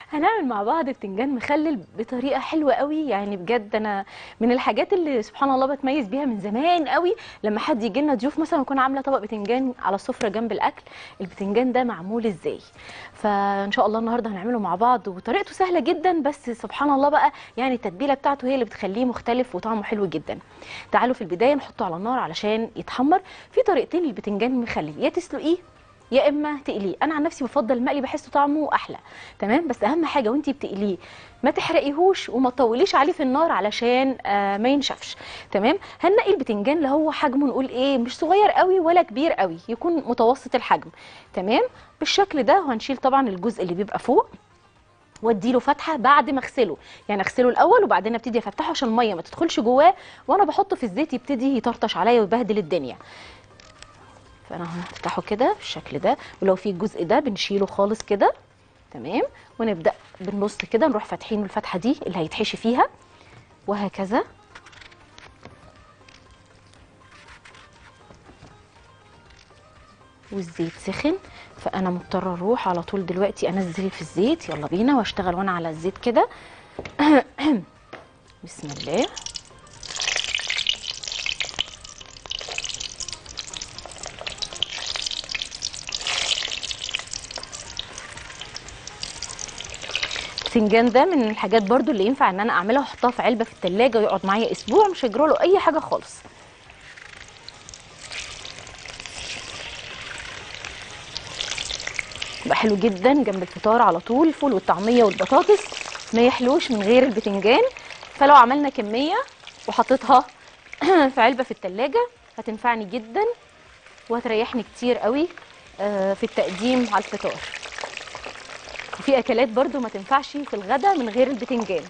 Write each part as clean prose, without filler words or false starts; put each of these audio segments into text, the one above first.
هنعمل مع بعض بتنجان مخلل بطريقه حلوه قوي، يعني بجد انا من الحاجات اللي سبحان الله بتميز بيها من زمان قوي. لما حد يجي لنا ضيوف مثلا واكون عامله طبق بتنجان على السفره جنب الاكل، البتنجان ده معمول ازاي. فان شاء الله النهارده هنعمله مع بعض، وطريقته سهله جدا، بس سبحان الله بقى يعني التتبيله بتاعته هي اللي بتخليه مختلف وطعمه حلو جدا. تعالوا في البدايه نحطه على النار علشان يتحمر. في طريقتين للبتنجان المخلل، يا تسلقيه يا اما تقليه. انا عن نفسي بفضل المقلي، بحسه طعمه احلى. تمام، بس اهم حاجه وانتي بتقليه ما تحرقيهوش وما تطوليش عليه في النار علشان ما ينشفش. تمام، هنقي البتنجان اللي هو حجمه نقول ايه، مش صغير قوي ولا كبير قوي، يكون متوسط الحجم. تمام بالشكل ده. وهنشيل طبعا الجزء اللي بيبقى فوق واديله فتحه بعد ما اغسله، يعني اغسله الاول وبعدين ابتدي افتحه عشان الميه ما تدخلش جواه، وانا بحطه في الزيت يبتدي يطرطش عليا ويبهدل الدنيا. فانا هفتحه كده بالشكل ده، ولو في الجزء ده بنشيله خالص كده. تمام، ونبدا بالنص كده نروح فاتحين الفتحه دي اللي هيتحشي فيها، وهكذا. والزيت سخن، فانا مضطره اروح على طول دلوقتي انزل في الزيت. يلا بينا، واشتغل وانا على الزيت كده. بسم الله. البتنجان ده من الحاجات برضو اللي ينفع ان انا اعملها واحطها في علبه في التلاجة ويقعد معايا اسبوع مش هيجرى له اي حاجه خالص. يبقى حلو جدا جنب الفطار على طول، الفول والطعميه والبطاطس ما يحلوش من غير البتنجان. فلو عملنا كميه وحطيتها في علبه في التلاجة هتنفعني جدا وهتريحني كتير قوي في التقديم على الفطار. وفي اكلات برضو ما تنفعش في الغدا من غير البتنجان.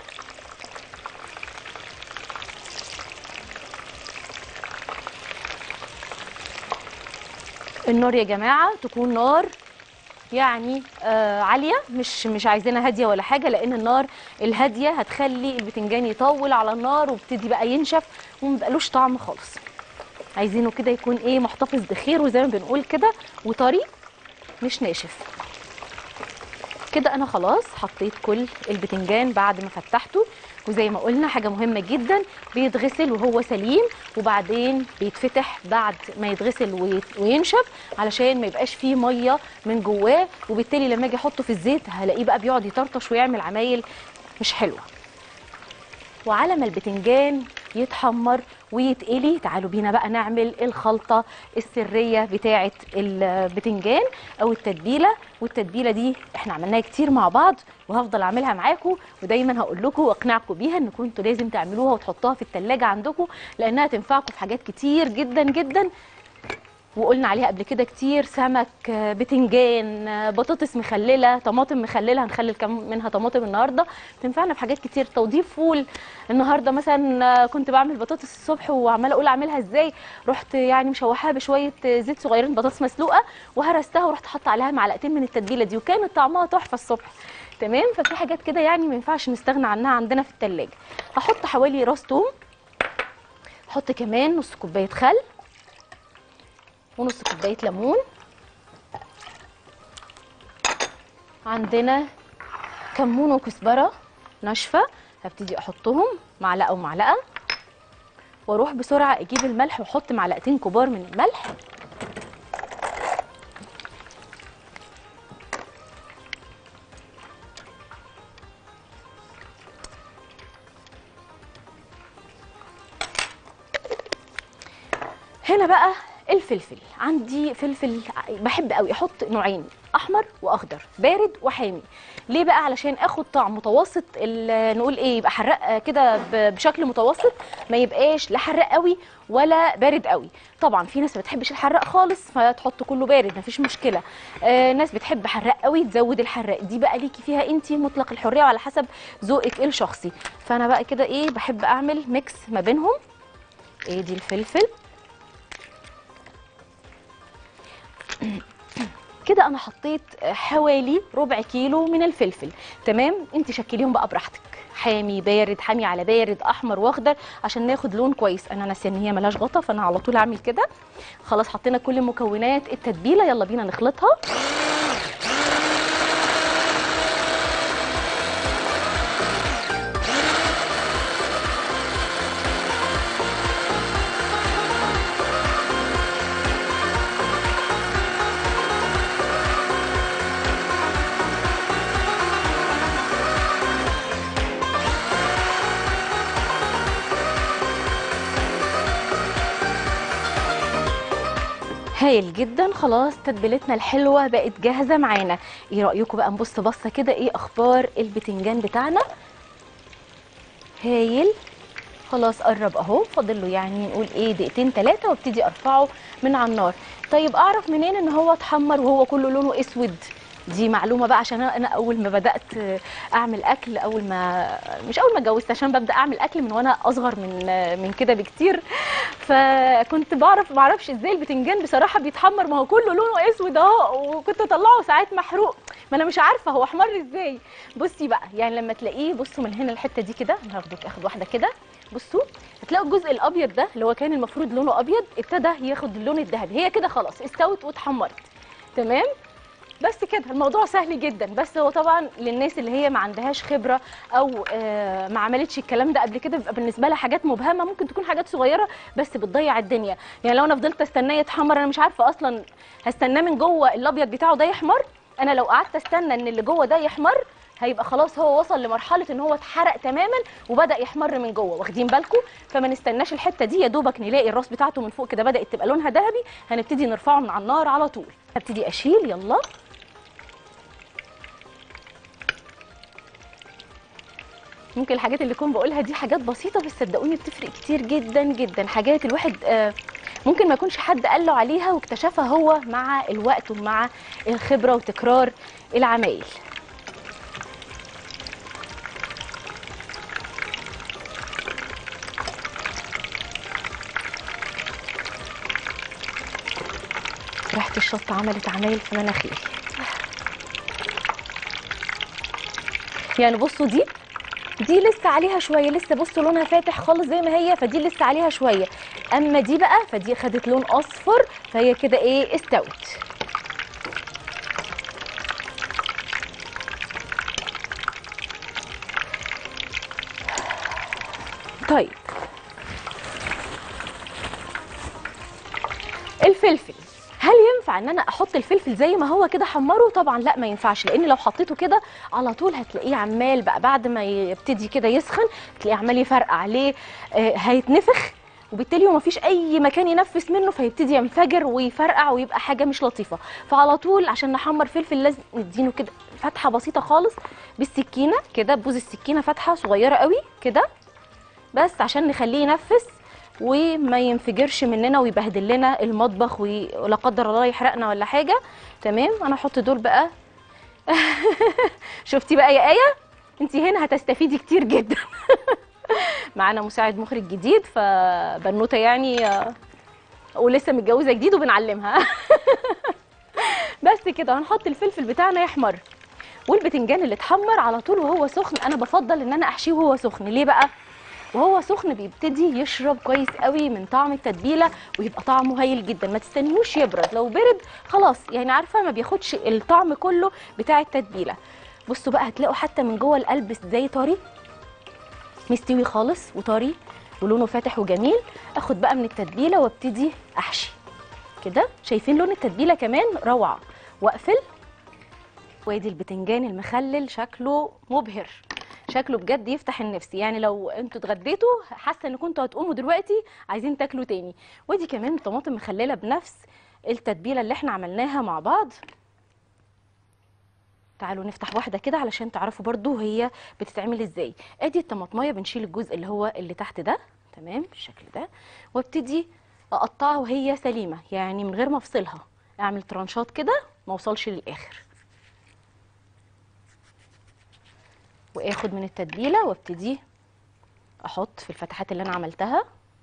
النار يا جماعه تكون نار يعني عاليه، مش عايزينها هاديه ولا حاجه، لان النار الهاديه هتخلي البتنجان يطول على النار وابتدي بقى ينشف ومبقالوش طعم خالص. عايزينه كده يكون ايه، محتفظ بخير وزي ما بنقول كده وطري مش ناشف. كده انا خلاص حطيت كل البتنجان بعد ما فتحته، وزي ما قلنا حاجه مهمه جدا، بيتغسل وهو سليم وبعدين بيتفتح بعد ما يتغسل وينشف علشان ما يبقاش فيه ميه من جواه، وبالتالي لما اجي احطه في الزيت هلاقيه بقى بيقعد يطرطش ويعمل عمايل مش حلوه. وعلى ما البتنجان يتحمر ويتقلي، تعالوا بينا بقى نعمل الخلطة السرية بتاعة البتنجان أو التتبيلة. والتتبيلة دي احنا عملناها كتير مع بعض وهفضل أعملها معاكم، ودايما هقول لكم واقنعكم بيها انكم انتوا لازم تعملوها وتحطوها في التلاجة عندكم، لأنها تنفعكم في حاجات كتير جدا جدا. وقلنا عليها قبل كده كتير، سمك، بتنجان، بطاطس مخلله، طماطم مخلله، هنخلل كم منها طماطم النهارده تنفعنا في حاجات كتير. توضيف فول النهارده مثلا، كنت بعمل بطاطس الصبح وعماله اقول اعملها ازاي، رحت يعني مشوحاها بشويه زيت صغيرين، بطاطس مسلوقه وهرستها ورحت حاطه عليها معلقتين من التتبيله دي وكانت طعمها تحفه الصبح. تمام، ففي حاجات كده يعني ما ينفعش نستغنى عنها عندنا في التلاجة. هحط حوالي راس توم، احط كمان نص كوبايه خل ونص كوبايه ليمون، عندنا كمون وكزبره ناشفه هبتدي احطهم معلقه ومعلقه، واروح بسرعه اجيب الملح واحط معلقتين كبار من الملح. هنا بقى الفلفل، عندي فلفل بحب قوي احط نوعين، احمر واخضر، بارد وحامي. ليه بقى؟ علشان اخد طعم متوسط، نقول ايه، يبقى حراق كده بشكل متوسط، ما يبقاش لا حراق قوي ولا بارد قوي. طبعا في ناس ما بتحبش الحراق خالص فتحط كله بارد مفيش مشكله، ناس بتحب حراق قوي تزود الحراق، دي بقى ليكي فيها انت مطلق الحريه وعلى حسب ذوقك الشخصي. فانا بقى كده ايه، بحب اعمل ميكس ما بينهم. ايه دي الفلفل كده، انا حطيت حوالي ربع كيلو من الفلفل. تمام، انت شكليهم بقى براحتك، حامي بارد، حامي على بارد، احمر واخضر، عشان ناخد لون كويس. انا ناسيه ان هي ملهاش غطا فانا على طول اعمل كده. خلاص حطينا كل مكونات التتبيله، يلا بينا نخلطها. هايل جدا. خلاص تتبيلتنا الحلوه بقت جاهزه معانا. ايه رايكم بقى نبص بصه كده ايه اخبار البتنجان بتاعنا؟ هايل. خلاص قرب اهو، فاضل له يعني نقول ايه دقيقتين 3 وابتدي ارفعه من على النار. طيب اعرف منين ان هو اتحمر وهو كله لونه اسود؟ دي معلومه بقى، عشان انا اول ما بدات اعمل اكل، مش اول ما اتجوزت، عشان ببدا اعمل اكل من وانا اصغر من كده بكتير. فكنت ما اعرفش ازاي البتنجان بصراحه بيتحمر، ما هو كله لونه اسود اهو، وكنت اطلعه ساعات محروق، ما انا مش عارفه هو احمر ازاي. بصي بقى يعني لما تلاقيه، بصوا من هنا الحته دي كده، اخد واحده كده، بصوا هتلاقوا الجزء الابيض ده اللي هو كان المفروض لونه ابيض ابتدى ياخد اللون الذهبي. هي كده خلاص استوت واتحمرت. تمام. بس كده الموضوع سهل جدا. بس هو طبعا للناس اللي هي ما عندهاش خبره او ما عملتش الكلام ده قبل كده، بيبقى بالنسبه لها حاجات مبهمه، ممكن تكون حاجات صغيره بس بتضيع الدنيا. يعني لو انا فضلت استناه يتحمر، انا مش عارفه اصلا هستناه من جوه الابيض بتاعه ده يحمر. انا لو قعدت استنى ان اللي جوه ده يحمر، هيبقى خلاص هو وصل لمرحله ان هو اتحرق تماما وبدا يحمر من جوه، واخدين بالكم؟ فما نستناش الحته دي، يا دوبك نلاقي الراس بتاعته من فوق كده بدات تبقى لونها ذهبي، هنبتدي نرفعه من على النار على طول. هبتدي اشيل، يلا. ممكن الحاجات اللي كنت بقولها دي حاجات بسيطه، بس صدقوني بتفرق كتير جدا جدا. حاجات الواحد ممكن ما يكونش حد قال له عليها واكتشفها هو مع الوقت ومع الخبره وتكرار العمايل. ريحه الشطه عملت عمايل في مناخيري. يعني بصوا دي لسه عليها شويه، لسه بصوا لونها فاتح خالص زي ما هي، فدي لسه عليها شويه. اما دي بقى فدي خدت لون اصفر، فهي كده ايه استوت. طيب الفلفل، هل ينفع ان انا احط الفلفل زي ما هو كده حمره؟ طبعا لا، ما ينفعش، لان لو حطيته كده على طول هتلاقيه عمال بقى بعد ما يبتدي كده يسخن تلاقيه عمال يفرقع عليه، هيتنفخ، وبالتالي هو مفيش اي مكان ينفس منه، فيبتدي ينفجر ويفرقع ويبقى حاجه مش لطيفه. فعلى طول عشان نحمر فلفل لازم ندينه كده فتحه بسيطه خالص بالسكينه كده، ببوز السكينه فتحه صغيره قوي كده، بس عشان نخليه ينفس وما ينفجرش مننا ويبهدل لنا المطبخ ولا قدر الله يحرقنا ولا حاجه. تمام. انا احط دول بقى. شفتي بقى يا ايه؟ انت هنا هتستفيدي كتير جدا. معانا مساعد مخرج جديد، فبنوته يعني ولسه متجوزه جديد وبنعلمها. بس كده هنحط الفلفل بتاعنا يحمر، والبتنجان اللي اتحمر على طول وهو سخن. انا بفضل ان انا احشيه وهو سخن. ليه بقى؟ وهو سخن بيبتدي يشرب كويس قوي من طعم التتبيله ويبقى طعمه هايل جدا. ما تستنيهوش يبرد، لو برد خلاص يعني عارفه ما بياخدش الطعم كله بتاع التتبيله. بصوا بقى هتلاقوا حتى من جوه القلب ازاي طري، مستوي خالص وطري ولونه فاتح وجميل. اخد بقى من التتبيله وابتدي احشي كده. شايفين لون التتبيله كمان روعه. واقفل. وادي البتنجان المخلل شكله مبهر، شكله بجد يفتح النفس. يعني لو انتوا اتغديتوا حاسه ان كنتوا هتقوموا دلوقتي عايزين تاكلوا تاني. ودي كمان طماطم مخلله بنفس التتبيله اللي احنا عملناها مع بعض. تعالوا نفتح واحده كده علشان تعرفوا برضو هي بتتعمل ازاي. ادي الطماطمايه بنشيل الجزء اللي هو اللي تحت ده، تمام بالشكل ده، وابتدي اقطعها وهي سليمه، يعني من غير ما افصلها، اعمل ترانشات كده ما اوصلش للاخر. واخد من التتبيله وابتدي احط في الفتحات اللي انا عملتها.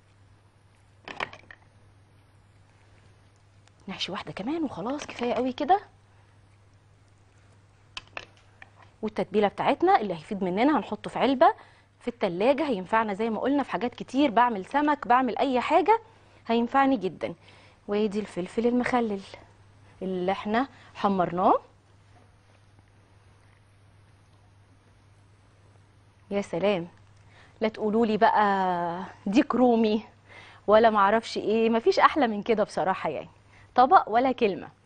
نحشي واحده كمان وخلاص كفايه قوي كده. والتتبيله بتاعتنا اللي هيفيد مننا هنحطه في علبه في التلاجة، هينفعنا زي ما قلنا في حاجات كتير، بعمل سمك، بعمل اي حاجه هينفعني جدا. وادي الفلفل المخلل اللي احنا حمرناه. يا سلام، لا تقولوا لي بقى ديك رومي ولا معرفش ايه، مفيش احلى من كده بصراحه يعني، طبق ولا كلمه.